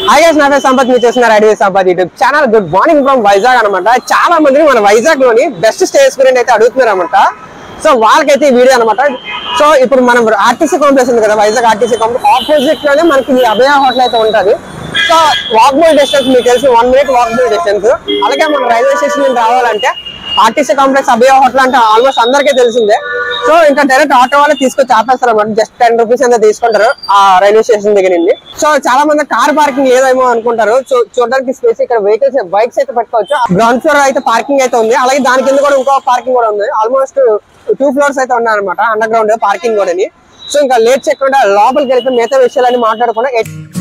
Hi guys, నా పేరు సంపత్. మీరు చూస్తున్నారు idea Sampath YouTube channel. Good morning from Vizag అనమాట. చాలా మంది మన వైజాగ్ లోని బెస్ట్ స్టేస్ గురించి అయితే అడుగుతున్నారు అనమాట. సో వాళ్ళకైతే ఈ వీడియో అనమాట. సో ఇప్పుడు మనం ఆర్టీసీ కాంప్లెక్స్ ఉంది కదా, వైజాగ్ ఆర్టీసీ కాంప్లెక్స్ ఆపోజిట్ లోనే మనకి అభయ హోటల్ అయితే ఉంటుంది. సో వాకబుల్ డిస్టెన్స్ మీకు తెలిసి 1 minute వాకబుల్ డిస్టెన్స్. అలాగే మన రైల్వే స్టేషన్ నుంచి రావాలంటే ఆర్టీసీ కాంప్లెక్స్ అభయ హోటల్ అంటే ఆల్మోస్ట్ అందరికీ తెలిసిందే. సో ఇంకా డైరెక్ట్ ఆటో వాళ్ళు తీసుకొచ్చి ఆపేస్తారు అనమాట. జస్ట్ 10 rupees అంతా తీసుకుంటారు ఆ రైల్వే స్టేషన్ దగ్గర నుండి. సో చాలా మంది కార్ పార్కింగ్ ఏదేమో అనుకుంటారు. సో చూడడానికి స్పేస్ ఇక్కడ వెహికల్స్ బైక్స్ అయితే పెట్టుకోవచ్చు. గ్రౌండ్ ఫ్లోర్ అయితే పార్కింగ్ అయితే ఉంది. అలాగే దాని కింద కూడా ఇంకో పార్కింగ్ కూడా ఉంది. ఆల్మోస్ట్ 2 floors అయితే ఉన్నాయి అనమాట అండర్ గ్రౌండ్ పార్కింగ్ కూడా. సో ఇంకా లేట్ చేయకుండా లోపలికి వెళ్తే మిగతా విషయాలన్నీ మాట్లాడకుండా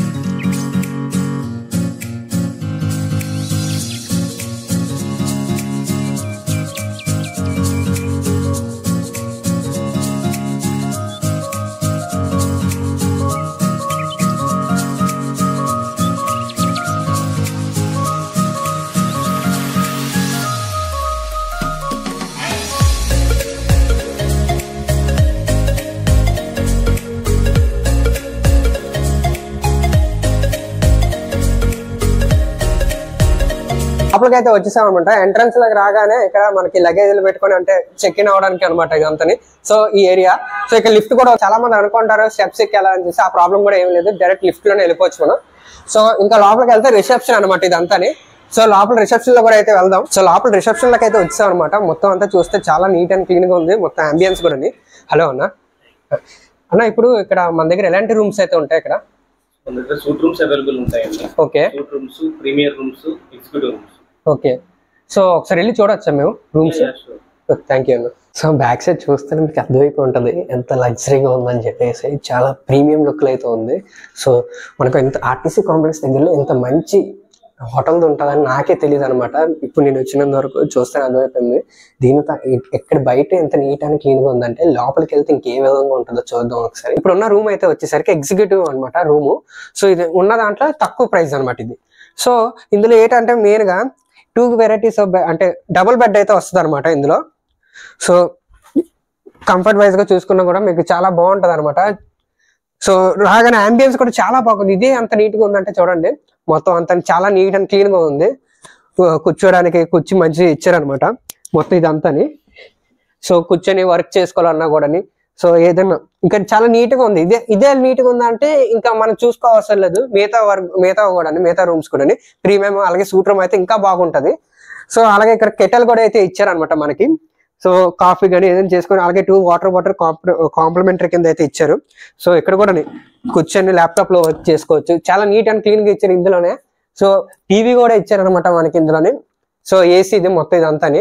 లోపలికైతే వచ్చేసాం అనమాట. ఎంట్రన్స్ దగ్గర రాగానే ఇక్కడ మనకి లగేజ్లు పెట్టుకొని అంటే చెక్ ఇన్ అవడానికి అనమాట ఇదంతా. సో ఈ ఏరియా. సో ఇక్కడ లిఫ్ట్ కూడా చాలా మంది అనుకుంటారు స్టెప్స్ ఎక్కాలని చూసి, ఆ ప్రాబ్లం కూడా ఏం లేదు. డైరెక్ట్ లిఫ్ట్ లోనే వెళ్ళిపోవచ్చు మనం. సో ఇంకా లోపలికి వెళ్తే రిసెప్షన్ అనమాట ఇదంతా. సో లోపల రిసెప్షన్ లో కూడా అయితే వెళ్దాం. సో లోపల రిసెప్షన్ లోకి అయితే వచ్చాం అనమాట. మొత్తం అంతా చూస్తే చాలా నీట్ అండ్ క్లీన్ గా ఉంది. మొత్తం అంబియన్స్ కూడా ఉంది. హలో అన్న ఇప్పుడు ఇక్కడ మన దగ్గర ఎలాంటి రూమ్స్ అయితే ఉంటాయి ఇక్కడ? మన దగ్గర సూట్ రూమ్స్ అవైలబుల్ ఉంటాయండి. Okay, suite rooms, premier rooms, executive rooms. Okay. So ఒకసారి వెళ్ళి చూడొచ్చా మేము రూమ్స్? థ్యాంక్ యూ అన్న. సో బ్యాక్ సైడ్ చూస్తే మీకు అర్థమైపోయి ఉంటుంది ఎంత లగ్జరీగా ఉందని చెప్పేసి. చాలా ప్రీమియం లుక్లో అయితే ఉంది. సో మనకు ఇంత ఆర్టీసీ కాంప్లెక్స్ దగ్గరలో ఇంత మంచి హోటల్ ఉంటుందని నాకే తెలియదు అనమాట. ఇప్పుడు నేను వచ్చినంత వరకు చూస్తే అర్థమైపోయింది. దీనితో ఎక్కడ బయట ఎంత నీట్ అండ్ క్లీన్ గా ఉందంటే లోపలికి వెళ్తే ఇంకే విధంగా ఉంటుందో చూద్దాం ఒకసారి. ఇప్పుడు ఉన్న రూమ్ అయితే వచ్చేసరికి ఎగ్జిక్యూటివ్ అనమాట రూము. సో ఇది ఉన్న దాంట్లో తక్కువ ప్రైస్ అనమాట ఇది. సో ఇందులో ఏంటంటే మెయిన్ గా 2 varieties ఆఫ్ అంటే డబుల్ బెడ్ అయితే వస్తుంది అనమాట ఇందులో. సో కంఫర్ట్ వైజ్ గా చూసుకున్నా కూడా మీకు చాలా బాగుంటది అనమాట. సో రాగానే అంబియన్స్ కూడా చాలా బాగుంది. ఇదే అంత నీట్ గా ఉందంటే చూడండి, మొత్తం అంత చాలా నీట్ అండ్ క్లీన్ గా ఉంది. కూర్చోడానికి కుర్చీ మంచిగా ఇచ్చారనమాట మొత్తం ఇదంతాని. సో కూర్చొని వర్క్ చేసుకోవాలన్నా కూడా సో ఏదైనా ఇంకా చాలా నీట్ గా ఉంది. ఇదే నీట్ గా ఉందంటే ఇంకా మనం చూసుకోవసరం లేదు. మిగతా రూమ్స్ కూడా ప్రీమియం అలాగే సూట్ రూమ్ అయితే ఇంకా బాగుంటది. సో అలాగే ఇక్కడ కెటల్ కూడా అయితే ఇచ్చారనమాట మనకి. సో కాఫీ కానీ ఏదైనా చేసుకొని, అలాగే 2 వాటర్ బాటిల్ కాంప్లిమెంటరీ కింద అయితే ఇచ్చారు. సో ఇక్కడ కూడా కూర్చొని ల్యాప్టాప్ లో వర్క్ చేసుకోవచ్చు. చాలా నీట్ అండ్ క్లీన్ గా ఇచ్చారు ఇందులోనే. సో టీవీ కూడా ఇచ్చారనమాట మనకి ఇందులోనే. సో ఏసీ ఇది మొత్తం ఇదంతా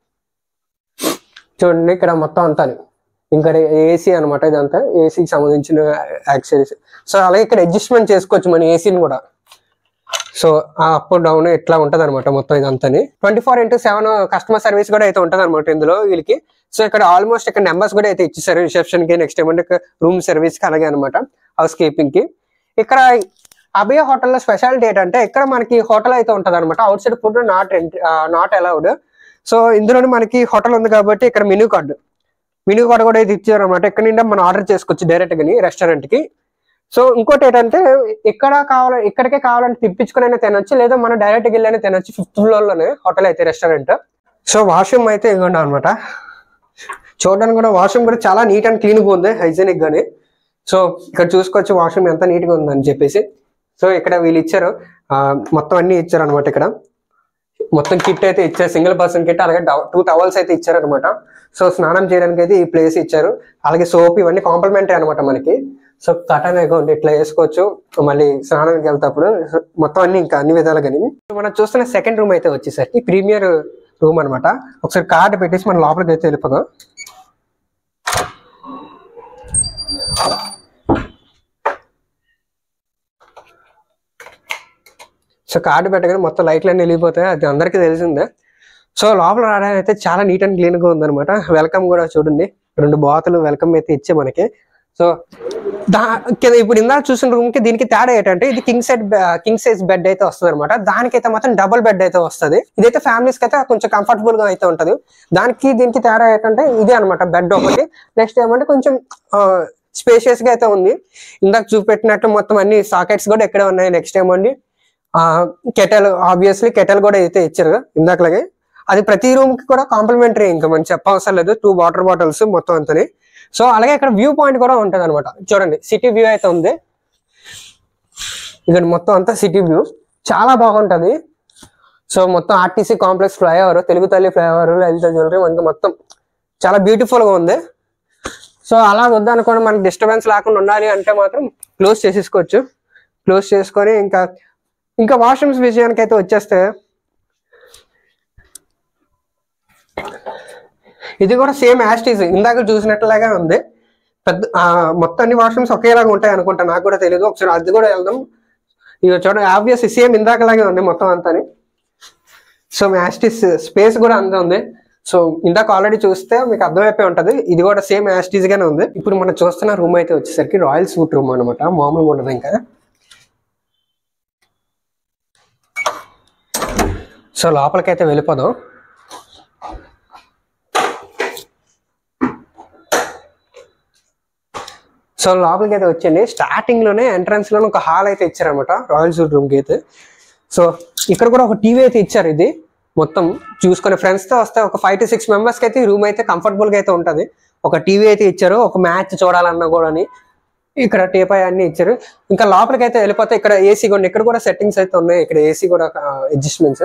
చూడండి. ఇక్కడ మొత్తం అంతా ఇంకా ఏసీ అనమాట ఇదంతా. ఏసీకి సంబంధించిన యాక్సెసరీస్. సో అలాగే ఇక్కడ అడ్జస్ట్మెంట్ చేసుకోవచ్చు మన ఏసీని కూడా. సో అప్ డౌన్ ఇట్లా ఉంటది అనమాట మొత్తం ఇదంతా. 24/7 కస్టమర్ సర్వీస్ కూడా అయితే ఉంటది అనమాట ఇందులో వీళ్ళకి. సో ఇక్కడ ఆల్మోస్ట్ ఇక్కడ నెంబర్స్ కూడా అయితే ఇచ్చేసారు రిసెప్షన్ కి, నెక్స్ట్ ఏమంటే రూమ్ సర్వీస్ కి, అలాగే అనమాట హౌస్ కీపింగ్ కి. ఇక్కడ అభయ హోటల్లో స్పెషాలిటీ ఏంటంటే ఇక్కడ మనకి హోటల్ అయితే ఉంటది అనమాట. Outside food not allowed. So ఇందులోనే మనకి హోటల్ ఉంది కాబట్టి ఇక్కడ మెనూ కార్డు కూడా అయితే ఇచ్చారు అనమాట. ఇక్కడ నుండి మనం ఆర్డర్ చేసుకోవచ్చు డైరెక్ట్ గా రెస్టారెంట్ కి. సో ఇంకోటి ఏంటంటే ఇక్కడికే కావాలంటే తిప్పించుకుని తినొచ్చు, లేదా మనం డైరెక్ట్ గా వెళ్ళి తినొచ్చు. 5th floor లోనే హోటల్ అయితే రెస్టారెంట్. సో వాష్రూమ్ అయితే ఇవ్వండి అనమాట. చూడడానికి కూడా వాష్రూమ్ కూడా చాలా నీట్ అండ్ క్లీన్ గా ఉంది, హైజీనిక్ గానీ. సో ఇక్కడ చూసుకోవచ్చు వాష్రూమ్ ఎంత నీట్ గా ఉందని చెప్పేసి. సో ఇక్కడ వీళ్ళు ఇచ్చారు మొత్తం అన్ని ఇచ్చారు అనమాట. ఇక్కడ మొత్తం కిట్ అయితే ఇచ్చారు, సింగిల్ పర్సన్ కిట్. అలాగే 2 towels అయితే ఇచ్చారు అనమాట. సో స్నానం చేయడానికి అయితే ఈ ప్లేస్ ఇచ్చారు. అలాగే సోప్ ఇవన్నీ కాంప్లిమెంటరీ అనమాట మనకి. సో కటన్ అకౌంట్ ఇట్లా వేసుకోవచ్చు మళ్ళీ స్నానానికి వెళ్తేప్పుడు. మొత్తం అన్ని ఇంకా అన్ని విధాలుగా. మనం చూస్తున్న సెకండ్ రూమ్ అయితే వచ్చేసరికి ప్రీమియర్ రూమ్ అనమాట. ఒకసారి కార్డు పెట్టేసి మనం లోపలికి అయితే వెళ్ళిపోదాం. సో కార్డు పెట్టగానే మొత్తం లైట్లు అన్నీ వెళ్ళిపోతాయి, అది అందరికీ తెలిసిందే. సో లోపల రావడానికి అయితే చాలా నీట్ అండ్ క్లీన్ గా ఉందన్నమాట. వెల్కమ్ కూడా చూడండి, 2 బాతులు వెల్కమ్ అయితే ఇచ్చే మనకి. సో ఇప్పుడు ఇందాక చూసిన రూమ్ కి దీనికి తేడా ఏంటంటే ఇది కింగ్ సైజ్ బెడ్ అయితే వస్తుంది అనమాట. దానికైతే మాత్రం డబుల్ బెడ్ అయితే వస్తుంది. ఇదైతే ఫ్యామిలీస్ కి అయితే కొంచెం కంఫర్టబుల్ గా అయితే ఉంటది. దీనికి తేడా ఏంటంటే ఇదే అనమాట, బెడ్ ఒకటి. నెక్స్ట్ ఏమంటే కొంచెం స్పేషియస్ గా అయితే ఉంది. ఇందాక చూపెట్టినట్టు మొత్తం అన్ని సాకెట్స్ కూడా ఎక్కడ ఉన్నాయి. నెక్స్ట్ ఏమండి కెటల్, ఆబ్వియస్లీ కెటల్ కూడా అయితే ఇచ్చారు ఇందాకలాగే. అది ప్రతి రూమ్ కి కూడా కాంప్లిమెంటరీ, ఇంకా మనం చెప్పవసరం లేదు. 2 వాటర్ బాటిల్స్ మొత్తం అంతని. సో అలాగే ఇక్కడ వ్యూ పాయింట్ కూడా ఉంటుంది అనమాట. చూడండి సిటీ వ్యూ అయితే ఉంది. ఇక్కడ మొత్తం అంతా సిటీ వ్యూ చాలా బాగుంటది. సో మొత్తం ఆర్టీసీ కాంప్లెక్స్ ఫ్లైఓవర్, తెలుగు తల్లి ఫ్లైఓవర్, లలిత జ్యువెలరీ మనకి మొత్తం చాలా బ్యూటిఫుల్ గా ఉంది. సో అలా వద్దనుకోండి, మనకి డిస్టర్బెన్స్ లేకుండా ఉండాలి అంటే మాత్రం క్లోజ్ చేసేసుకోవచ్చు. క్లోజ్ చేసుకొని ఇంకా వాష్రూమ్స్ విషయానికి అయితే వచ్చేస్తే, ఇది కూడా సేమ్ యాస్టీస్ ఇందాక చూసినట్లుగా ఉంది. పెద్ద మొత్తం అన్ని వాష్రూమ్స్ ఒకేలాగా ఉంటాయి అనుకుంటా, నాకు కూడా తెలియదు. ఒకసారి అది కూడా వెళ్దాం. ఇక చూడండి ఆబ్వియస్ సేమ్ ఇందాకలాగే ఉంది మొత్తం అంతాని. సో యాస్టీస్ స్పేస్ కూడా అంతే ఉంది. సో ఇందాక ఆల్రెడీ చూస్తే మీకు అర్థమైపోయి ఉంటది, ఇది కూడా సేమ్ యాస్టీస్ గానే ఉంది. ఇప్పుడు మనం చూస్తున్న రూమ్ అయితే వచ్చేసరికి రాయల్ సూట్ రూమ్ అనమాట. మామూలుగా ఉండదు ఇంకా. సో లోపలికైతే వెళ్ళిపోదాం. సో లోపలికి అయితే వచ్చింది. స్టార్టింగ్ లోనే ఎంట్రన్స్ లోనే ఒక హాల్ అయితే ఇచ్చారనమాట రాయల్ సూట్ రూమ్ కి అయితే. సో ఇక్కడ కూడా ఒక టీవీ అయితే ఇచ్చారు. ఇది మొత్తం చూసుకునే ఫ్రెండ్స్ తో వస్తే ఒక 5 to 6 మెంబర్స్ కి అయితే ఈ రూమ్ అయితే కంఫర్టబుల్ గా అయితే ఉంటది. ఒక టీవీ అయితే ఇచ్చారు. ఒక మ్యాచ్ చూడాలన్నా కూడా ఇక్కడ టీపాయ్ అన్ని ఇచ్చారు. ఇంకా లోపలికి అయితే వెళ్ళిపోతే ఇక్కడ ఏసీ కూడా, ఇక్కడ కూడా సెట్టింగ్స్ అయితే ఉన్నాయి. ఇక్కడ ఏసీ కూడా అడ్జస్ట్మెంట్స్.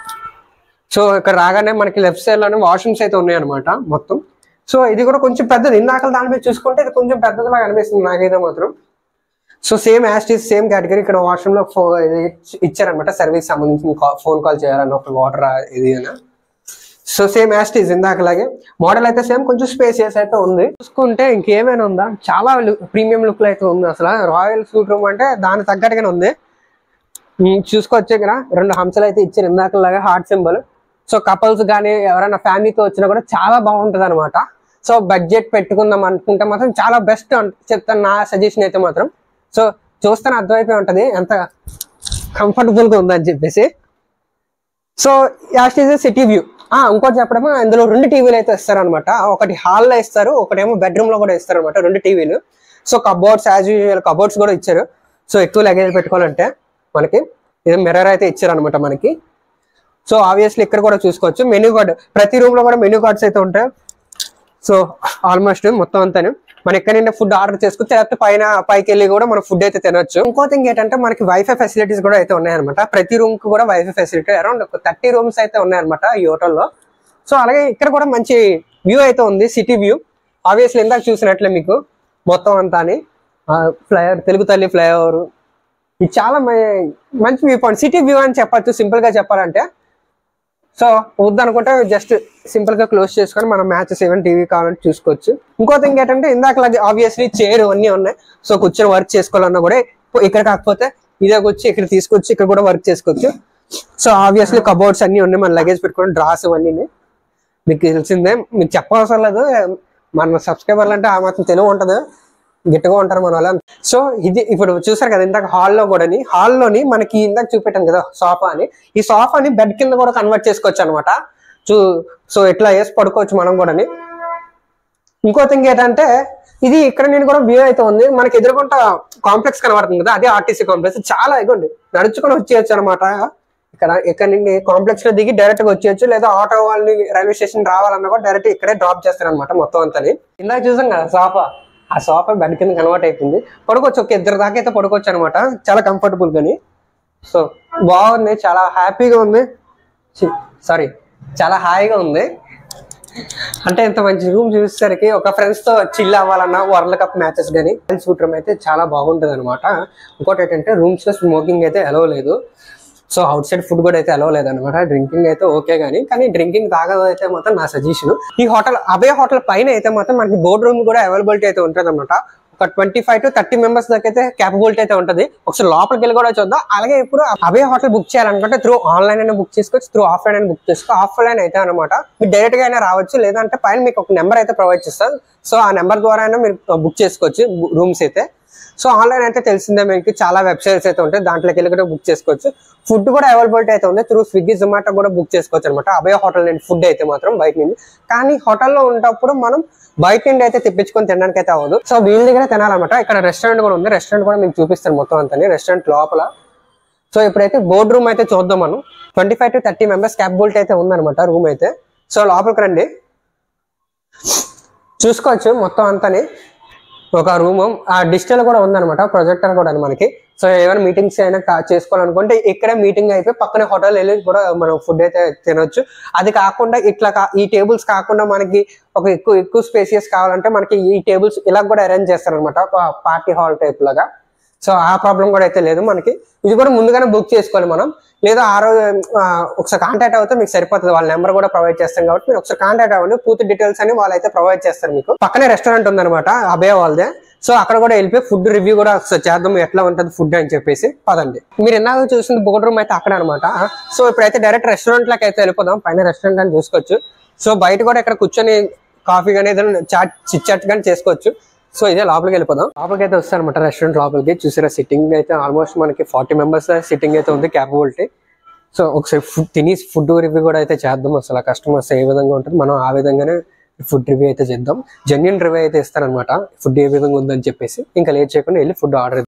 సో ఇక్కడ రాగానే మనకి లెఫ్ట్ సైడ్ లోనే వాష్రూమ్స్ అయితే ఉన్నాయి అనమాట మొత్తం. సో ఇది కూడా కొంచెం పెద్దది. ఇందాక దాని మీద చూసుకుంటే ఇది కొంచెం పెద్దదిలాగా అనిపిస్తుంది నాకైతే మాత్రం. So same as it is same category. ఇక్కడ వాష్రూమ్ లో ఇచ్చారనమాట సర్వీస్ సంబంధించిన ఫోన్ కాల్ చేయాలన్న ఒక వాటర్ ఇది అని. సో సేమ్ యాస్టీస్ ఇందాకలాగే. మోడల్ అయితే సేమ్, కొంచెం స్పేసియస్ అయితే ఉంది. చూసుకుంటే ఇంకేమైనా ఉందా, చాలా ప్రీమియం లుక్ లో అయితే ఉంది. అసలు రాయల్ సూట్ రూమ్ అంటే దాని తగ్గట్టుగానే ఉంది. చూసుకోవచ్చు ఇక్కడ 2 హంసలు అయితే ఇచ్చారు ఇందాకలాగా, హార్ట్ సింబల్. సో కపుల్స్ కానీ ఎవరైనా ఫ్యామిలీతో వచ్చినా కూడా చాలా బాగుంటది అనమాట. సో బడ్జెట్ పెట్టుకుందాం అనుకుంటే మాత్రం చాలా బెస్ట్ చెప్తాను నా సజెషన్ అయితే మాత్రం. సో చూస్తేనే అర్థమైపోయి ఉంటది ఎంత కంఫర్టబుల్ గా ఉందని చెప్పేసి. So as it is city view. ఇంకోటి చెప్పడమో, ఇందులో 2 టీవీలు అయితే ఇస్తారు అనమాట. ఒకటి హాల్లో ఇస్తారు, ఒకటేమో బెడ్రూమ్ లో కూడా ఇస్తారు అనమాట, 2 టీవీలు. So cupboards as usual cupboards కూడా ఇచ్చారు. సో ఎక్కువ లగేజ్ పెట్టుకోవాలంటే మనకి ఇది మిర్రర్ అయితే ఇచ్చారు అనమాట మనకి. సో ఆబ్వియస్లీ ఇక్కడ కూడా చూసుకోవచ్చు మెనూ కార్డ్. ప్రతి రూమ్ లో కూడా మెనూ కార్డ్స్ అయితే ఉంటాయి. సో ఆల్మోస్ట్ మొత్తం అంతాను మనం ఎక్కడైనా ఫుడ్ ఆర్డర్ చేసుకోవచ్చు, లేకపోతే పైకి వెళ్ళి కూడా మనం ఫుడ్ అయితే తినొచ్చు. ఇంకో థింగ్ ఏంటంటే మనకి వైఫై ఫెసిలిటీస్ కూడా అయితే ఉన్నాయన్నమాట. ప్రతి రూమ్ కి కూడా వైఫై ఫెసిలిటీ అరౌండ్ 30 రూమ్స్ అయితే ఉన్నాయన్నమాట ఈ హోటల్లో. సో అలాగే ఇక్కడ కూడా మంచి వ్యూ అయితే ఉంది, సిటీ వ్యూ. ఆబ్వియస్లీ ఇందాక చూసినట్లే మీకు మొత్తం అంతా ఫ్లైఓవర్, తెలుగు తల్లి ఫ్లైఓవర్, ఇది చాలా మంచి వ్యూ పాయింట్, సిటీ వ్యూ అని చెప్పచ్చు సింపుల్ గా చెప్పాలంటే. సో వద్దనుకుంటే జస్ట్ సింపుల్ గా క్లోజ్ చేసుకొని మనం మ్యాచెస్ ఏమైనా టీవీ కావాలంటే చూసుకోవచ్చు. ఇంకో థింగ్ ఏంటంటే ఇందాక ఆబ్వియస్లీ చైర్ అన్నీ ఉన్నాయి. సో కూర్చొని వర్క్ చేసుకోవాలన్నా కూడా ఇక్కడ కాకపోతే ఇదే వచ్చి ఇక్కడ తీసుకొచ్చి ఇక్కడ కూడా వర్క్ చేసుకోవచ్చు. సో ఆబ్వియస్లీ కబోర్డ్స్ అన్ని ఉన్నాయి, మన లగేజ్ పెట్టుకోవడం, డ్రాస్ ఇవన్నీ మీకు తెలిసిందే, మీకు చెప్పవసరం లేదు. మన సబ్స్క్రైబర్లు అంటే ఆ మాత్రం తెలివి ఉంటుంది, గట్టిగా ఉంటారు మన వాళ్ళ. సో ఇది ఇప్పుడు చూసారు కదా ఇందాక హాల్లో కూడా, హాల్లోని మనకి ఇందాక చూపెట్టాను కదా సోఫా అని, ఈ సోఫాని బెడ్ కింద కూడా కన్వర్ట్ చేసుకోవచ్చు అనమాట. సో ఇట్లా వేసి పడుకోవచ్చు మనం కూడా. ఇంకో థింగ్ ఏంటంటే ఇది ఇక్కడ నేను కూడా వ్యూ అయితే ఉంది, మనకి ఎదురుకుంటా కాంప్లెక్స్ కనబడుతుంది కదా, అదే ఆర్టీసీ కాంప్లెక్స్. చాలా ఇగోండి నడుచుకొని వచ్చేయచ్చు అనమాట. ఇక్కడ నుండి కాంప్లెక్స్ లో దిగి డైరెక్ట్ గా వచ్చేయచ్చు, లేదా ఆటో వాళ్ళని రైల్వే స్టేషన్ రావాలన్నా కూడా డైరెక్ట్ ఇక్కడే డ్రాప్ చేస్తారు అనమాట మొత్తం అంతా. ఇందాక చూసాం కదా సోఫా, ఆ సోఫా బెడ్ కింద కన్వర్ట్ అయిపోయింది. పడుకోవచ్చు, ఒక 2 దాకా అయితే పడుకోవచ్చు అనమాట, చాలా కంఫర్టబుల్ గాని. సో బాగుంది, చాలా హ్యాపీగా ఉంది, సారీ చాలా హాయిగా ఉంది. అంటే ఇంత మంచి రూమ్ చూసేసరికి ఒక ఫ్రెండ్స్ తో చిల్ అవ్వాలన్నా, వరల్డ్ కప్ మ్యాచెస్ కానీ సూట్ రూమ్ అయితే చాలా బాగుంటుంది అనమాట. ఇంకోటి ఏంటంటే రూమ్స్ లో స్మోకింగ్ అయితే అలౌ లేదు. సో అవుట్ సైడ్ ఫుడ్ కూడా అయితే అలౌ లేదనమాట. డ్రింకింగ్ అయితే ఓకే కానీ డ్రింకింగ్ తాగదైతే మాత్రం నా సజెషన్. ఈ హోటల్ అభయ హోటల్ పైన అయితే మాత్రం మనకి బోర్డ్ రూమ్ కూడా అవైలబిలిటీ అయితే ఉంటుంది అనమాట. ఒక 25 to 30 మెంబర్స్ దాకా అయితే క్యాపబిలిటీ అయితే ఉంటుంది. ఒకసారి లోపలికి వెళ్ళి కూడా చూద్దాం. అలాగే ఇప్పుడు అభయ హోటల్ బుక్ చేయాలనుకుంటే త్రూ ఆన్లైన్ అయినా బుక్ చేసుకోవచ్చు, త్రూ ఆఫ్లైన్ అయినా బుక్ చేసుకో. ఆఫ్లైన్ అయితే అనమాట మీరు డైరెక్ట్ గా అయినా రావచ్చు, లేదంటే పైన మీకు ఒక నెంబర్ అయితే ప్రొవైడ్ చేస్తారు. సో ఆ నెంబర్ ద్వారా అయినా మీరు బుక్ చేసుకోవచ్చు రూమ్స్ అయితే. సో ఆన్లైన్ అయితే తెలిసిందే, మీకు చాలా వెబ్సైట్స్ అయితే ఉంటాయి, దాంట్లోకి వెళ్ళి కూడా బుక్ చేసుకోవచ్చు. ఫుడ్ కూడా అవైలబిలిటీ అయితే ఉంది, త్రూ స్విగ్గీ జొమాటో కూడా బుక్ చేసుకోవచ్చు అనమాట. అభయ హోటల్ నుండి ఫుడ్ అయితే మాత్రం బయట నుండి. కానీ హోటల్లో ఉన్నప్పుడు మనం బయట నుండి అయితే తెప్పించుకొని తినడానికి అయితే అవ్వదు. సో వీళ్ళ దగ్గర తినాలన్నమాట. ఇక్కడ రెస్టారెంట్ కూడా ఉంది, రెస్టారెంట్ కూడా మీకు చూపిస్తాను మొత్తం అంతా. రెస్టారెంట్ లోపల సో ఇప్పుడైతే బోర్డ్ రూమ్ అయితే చూద్దాం మనం. 25 to 30 మెంబర్స్ క్యాపబిలిటీ అయితే ఉందన్నమాట రూమ్ అయితే. సో లోపలికి రండి, చూసుకోవచ్చు మొత్తం అంతాని. ఒక రూమ్ డిజిటల్ కూడా ఉందన్నమాట, ప్రొజెక్టర్ కూడా అని మనకి. సో ఏమైనా మీటింగ్స్ అయినా చేసుకోవాలనుకుంటే ఇక్కడే మీటింగ్ అయిపోయి పక్కనే హోటల్ వెళ్ళి కూడా మనం ఫుడ్ అయితే తినొచ్చు. అది కాకుండా ఇట్లా ఈ టేబుల్స్ కాకుండా మనకి ఒక ఎక్కువ స్పేసియస్ కావాలంటే మనకి ఈ టేబుల్స్ ఇలా కూడా అరేంజ్ చేస్తారనమాట, ఒక పార్టీ హాల్ టైప్ లాగా. సో ఆ ప్రాబ్లం కూడా అయితే లేదు మనకి. ఇది కూడా ముందుగానే బుక్ చేసుకోవాలి మనం, లేదా ఆ రోజు ఒకసారి కాంటాక్ట్ అవుతే మీకు సరిపోతుంది. వాళ్ళ నెంబర్ కూడా ప్రొవైడ్ చేస్తాం కాబట్టి మీరు ఒకసారి కాంటాక్ట్ అవ్వండి. పూర్తి డీటెయిల్స్ అని వాళ్ళైతే ప్రొవైడ్ చేస్తారు మీకు. పక్కనే రెస్టారెంట్ ఉందన్నమాట అభయ వాళ్ళదే. సో అక్కడ కూడా వెళ్ళిపోయి ఫుడ్ రివ్యూ కూడా ఒకసారి చేద్దాం, ఎట్లా ఉంటుంది ఫుడ్ అని చెప్పేసి. పదండి. మీరు ఎన్నాక చూసిన బోర్డ్ రూమ్ అయితే అక్కడ అనమాట. సో ఇప్పుడైతే డైరెక్ట్ రెస్టారెంట్ లోకి అయితే వెళ్ళిపోదాం. పైన రెస్టారెంట్ అని చూసుకోవచ్చు. సో బయట కూడా ఇక్కడ కూర్చొని కాఫీ కానీ ఏదైనా చిట్ కానీ చేసుకోవచ్చు. సో ఇదే లోపలికి వెళ్ళిపోదాం. లోపలికి అయితే వస్తాను అనమాట రెస్టారెంట్ లోపలికి. చూసారా సిట్టింగ్ అయితే ఆల్మోస్ట్ మనకి 40 మెంబర్స్ సిట్టింగ్ అయితే ఉంది క్యాపబిలిటీ. సో ఒకసారి ఫుడ్ రివ్యూ కూడా అయితే చేద్దాం. అసలు కస్టమర్స్ ఏ విధంగా ఉంటుంది మనం ఆ విధంగానే ఫుడ్ రివ్యూ అయితే చేద్దాం. జెన్యూన్ రివ్యూ అయితే ఇస్తారనమాట ఫుడ్ ఏ విధంగా ఉందని చెప్పేసి. ఇంకా లేట్ చేయకుండా వెళ్ళి ఫుడ్ ఆర్డర్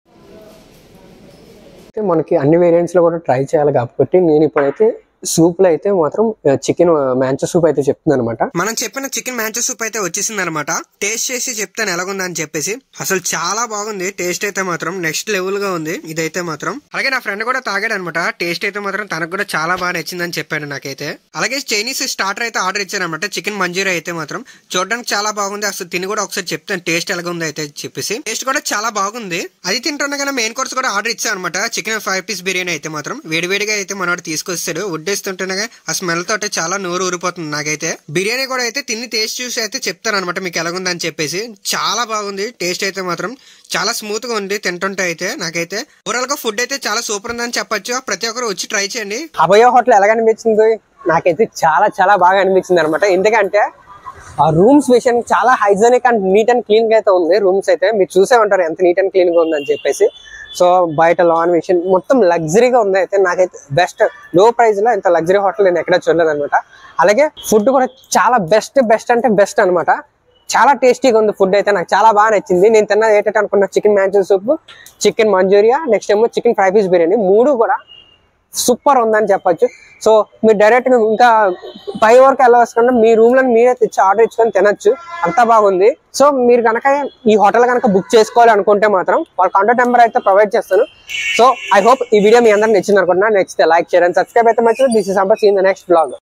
అయితే మనకి అన్ని వేరియంట్స్ లో కూడా ట్రై చేయాలి కాబట్టి నేను ఇప్పుడైతే సూప్ లో అయితే మాత్రం చికెన్ మ్యాంచో సూప్ అయితే చెప్తుంది అనమాట. మనం చెప్పిన చికెన్ మ్యాంచో సూప్ అయితే వచ్చేసింది అనమాట. టేస్ట్ చేసి చెప్తాను ఎలాగుంది అని చెప్పేసి. అసలు చాలా బాగుంది టేస్ట్ అయితే మాత్రం నెక్స్ట్ లెవెల్ గా ఉంది ఇదైతే మాత్రం. అలాగే నా ఫ్రెండ్ కూడా తాగాడు అనమాట. టేస్ట్ అయితే మాత్రం తనకు కూడా చాలా బాగా నచ్చిందని చెప్పాడు నాకైతే. అలాగే చైనీస్ స్టార్టర్ అయితే ఆర్డర్ ఇచ్చాను అనమాట. చికెన్ మంజూరియా అయితే మాత్రం చూడడానికి చాలా బాగుంది. అసలు తిని కూడా ఒకసారి చెప్తాను టేస్ట్ ఎలాగ ఉంది అయితే చెప్పేసి. టేస్ట్ కూడా చాలా బాగుంది. అది తింటుండగానే మెయిన్ కోర్స్ కూడా ఆర్డర్ ఇచ్చాను అనమాట. చికెన్ 5 పీస్ బిర్యానీ అయితే మాత్రం వేడివేడిగా అయితే మనోడు తీసుకొస్తాడు. వడ్డేస్తుంటేనే ఆ స్మెల్ తోటి చాలా నోరు ఊరిపోతుంది నాకైతే. బిర్యానీ కూడా అయితే తిని టేస్ట్ చూసి అయితే చెప్తాను అనమాట మీకు ఎలాగుంది అని చెప్పేసి. చాలా బాగుంది టేస్ట్ అయితే మాత్రం. చాలా స్మూత్ గా ఉంది తింటుంటే అయితే. నాకైతే ఓవరాల్ గా ఫుడ్ అయితే చాలా సూపర్ ఉందని చెప్పొచ్చు. ప్రతి ఒక్కరు వచ్చి ట్రై చేయండి. అభయ హోటల్ ఎలాగ అనిపించింది? నాకైతే చాలా బాగా అనిపించింది అనమాట. ఎందుకంటే ఆ రూమ్స్ విషయం చాలా hygienic and neat and clean గా అయితే ఉంది. రూమ్స్ అయితే మీరు చూసే ఉంటారు ఎంత నీట్ అండ్ క్లీన్ గా ఉందని చెప్పేసి. సో బయట లాన్ విషయం మొత్తం లగ్జరీగా ఉంది. అయితే నాకైతే బెస్ట్ లో ప్రైస్ లో ఇంత లగ్జరీ హోటల్ నేను ఎక్కడ చూడలేదు అనమాట. అలాగే ఫుడ్ కూడా చాలా బెస్ట్ అంటే బెస్ట్ అనమాట. చాలా టేస్టీగా ఉంది ఫుడ్ అయితే. నాకు చాలా బాగా నచ్చింది. నేను తిన్నది ఏంటంటే అనుకున్నా chicken manchow soup, chicken manchurian, next ఏమో చికెన్ 5 పీస్ బిర్యానీ. 3 కూడా సూపర్ ఉందని చెప్పొచ్చు. సో మీరు డైరెక్ట్ గా ఇంకా పై వరకు వెళ్ళవలసిన మీ రూమ్ లో మీరే తెచ్చి ఆర్డర్ ఇచ్చుకొని తినొచ్చు, అంతా బాగుంది. సో మీరు కనుక ఈ హోటల్ కనుక బుక్ చేసుకోవాలి అనుకుంటే మాత్రం వాళ్ళ కాంటాక్ట్ నెంబర్ అయితే ప్రొవైడ్ చేస్తాను. సో ఐ హోప్ ఈ వీడియో మీ అందరికి నచ్చింది అనుకుంటున్నా. Next like share and subscribe అయితే మర్చిపోదు. This is Sampath in the next blog.